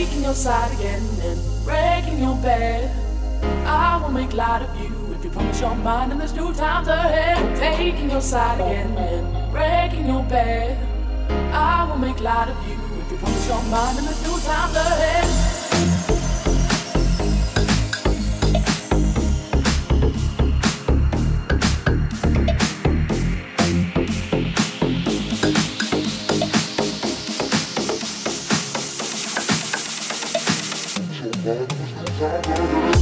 taking your side again and breaking your bed. I will make light of you if you promise your mind and there's new times ahead. Taking your side again and breaking your bed. I will make light of you if you promise your mind and there's new times ahead. Time